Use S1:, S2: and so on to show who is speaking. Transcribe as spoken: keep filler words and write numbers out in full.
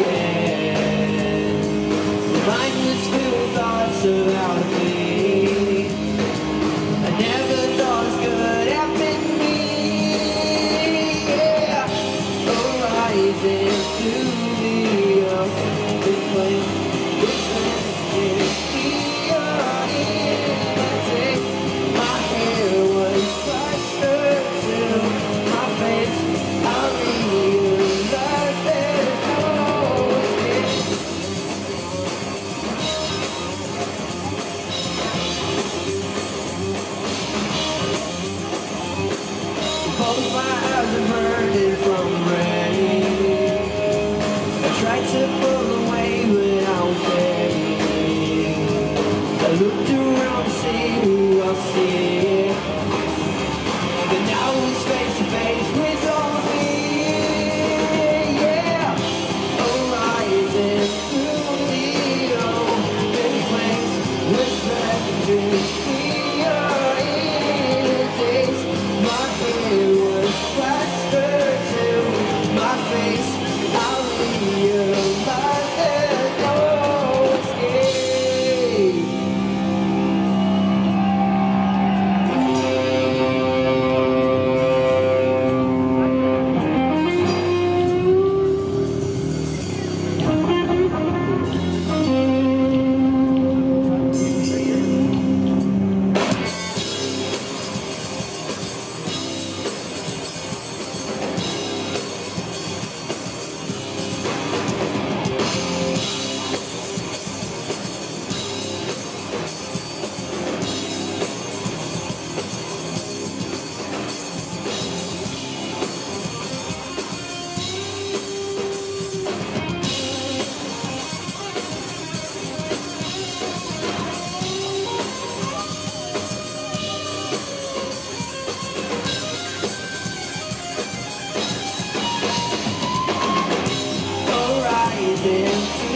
S1: Mine was filled with thoughts about me. I never thought this could happen to me. Yeah, horizon through the open flame. Which messages we are in. My hair was plastered to my face. I realized there's no escape. Both my eyes are burning from rain. I tried to pull away when I was ready. I looked around to see who I see, but now I was face to face with all of me. Yeah, horizon through the open flames with refugees. We are in a daze. My hair was plastered to my face. I realized there's no escape. Horizon